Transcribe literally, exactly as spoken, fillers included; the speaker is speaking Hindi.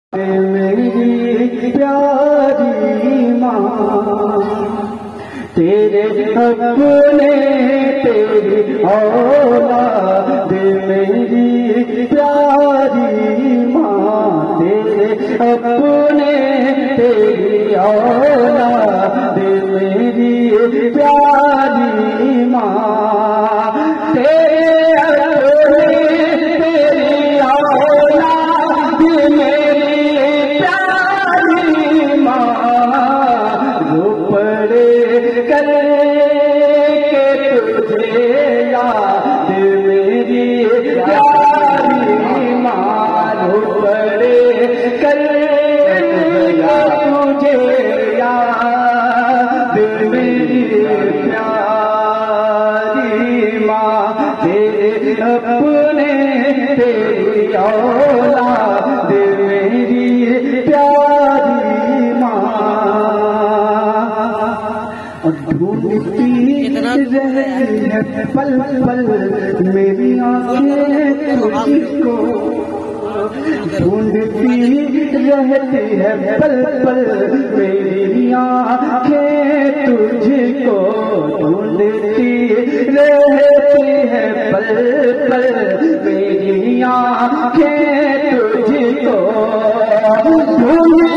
मेरी प्यारी माँ तेरे अपने तेरी औलाद मेरी प्यारी माँ तेरे अपने तेरी औलाद मेरी प्यारी माँ तेरे अपने तेरी औलाद मेरी प्यारी माँ रो पड़े कर के तुझे याद मेरी प्यारी माँ रो पड़े कर तुझे याद मेरी प्यारी माँ तेरे अपने तेरी औलाद मेरी प्यारी माँ ढूंढती रहती है पल पल मेरी आँखें तुझको ढूंढती रहती है पल पल मेरी आँखें तुझको ढूंढती रहती है पल पल मेरी आँखें तुझको ढूंढ